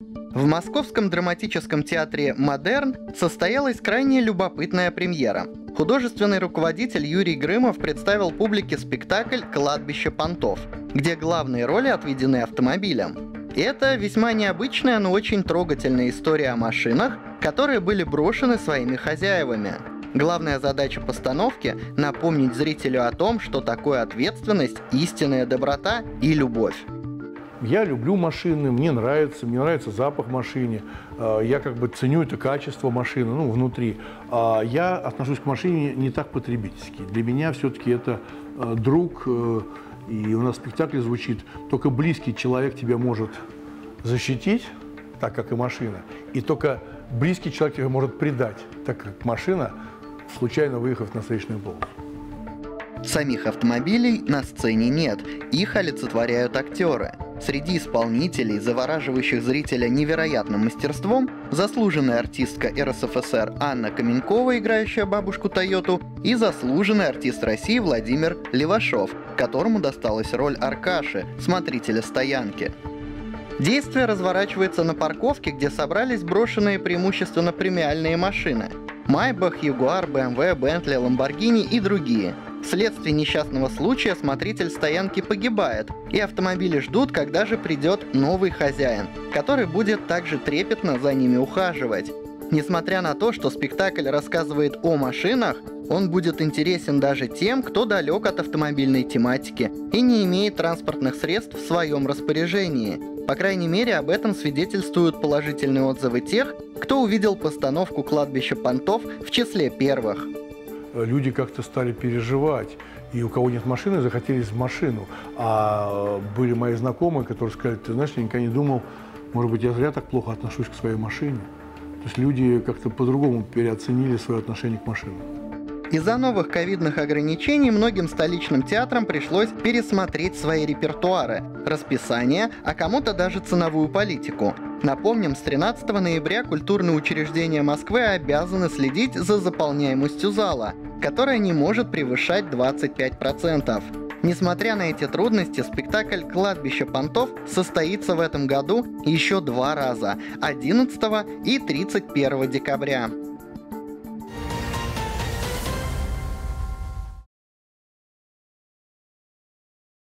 В Московском драматическом театре «Модерн» состоялась крайне любопытная премьера. Художественный руководитель Юрий Грымов представил публике спектакль «Кладбище понтов», где главные роли отведены автомобилям. Это весьма необычная, но очень трогательная история о машинах, которые были брошены своими хозяевами. Главная задача постановки — напомнить зрителю о том, что такое ответственность, истинная доброта и любовь. Я люблю машины, мне нравится запах машины, я ценю это качество машины, внутри. Я отношусь к машине не так потребительски. Для меня все-таки это друг, и у нас в спектакле звучит: только близкий человек тебя может защитить, так как и машина, и только близкий человек тебя может предать, так как машина, случайно выехав на встречную полосу. Самих автомобилей на сцене нет, их олицетворяют актеры. Среди исполнителей, завораживающих зрителя невероятным мастерством, заслуженная артистка РСФСР Анна Каменькова, играющая бабушку Тойоту, и заслуженный артист России Владимир Левашов, которому досталась роль Аркаши, смотрителя стоянки. Действие разворачивается на парковке, где собрались брошенные преимущественно премиальные машины – Майбах, Ягуар, БМВ, Бентли, Ламборгини и другие. Вследствие несчастного случая смотритель стоянки погибает, и автомобили ждут, когда же придет новый хозяин, который будет также трепетно за ними ухаживать. Несмотря на то, что спектакль рассказывает о машинах, он будет интересен даже тем, кто далек от автомобильной тематики и не имеет транспортных средств в своем распоряжении. По крайней мере, об этом свидетельствуют положительные отзывы тех, кто увидел постановку «Кладбище понтов» в числе первых. Люди как-то стали переживать, и у кого нет машины, захотелись в машину. А были мои знакомые, которые сказали: ты знаешь, я никогда не думал, может быть, я зря так плохо отношусь к своей машине. То есть люди как-то по-другому переоценили свое отношение к машинам. Из-за новых ковидных ограничений многим столичным театрам пришлось пересмотреть свои репертуары, расписание, а кому-то даже ценовую политику. Напомним, с 13 ноября культурные учреждения Москвы обязаны следить за заполняемостью зала, которая не может превышать 25%. Несмотря на эти трудности, спектакль «Кладбище понтов» состоится в этом году еще 2 раза – 11 и 31 декабря.